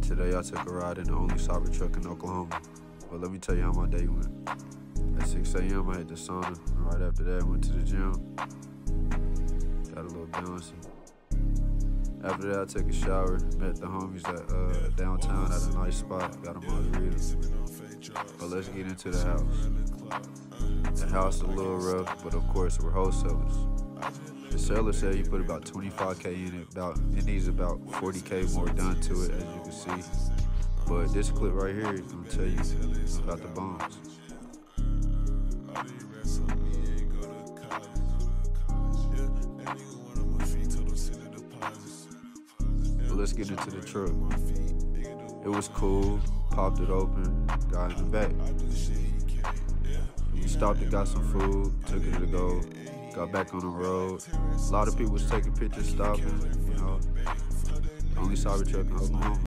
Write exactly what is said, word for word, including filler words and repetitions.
Today I took a ride in the only Cybertruck in Oklahoma. But let me tell you how my day went. At six A M I hit the sauna, and right after that I went to the gym. Got a little bouncing. After that I took a shower, met the homies at uh, downtown at a nice spot, got a margarita. But let's get into the house. The house is a little rough, but of course we're wholesalers. The seller said you put about twenty-five K in it, about it needs about forty K more done to it, as you can see. But this clip right here is gonna tell you about the bombs. But let's get into the truck. It was cool, popped it open, got in the back. We stopped and got some food, took it to go. Got back on the road. A lot of people was taking pictures, stopping, you know. The only Cybertruck in Oklahoma.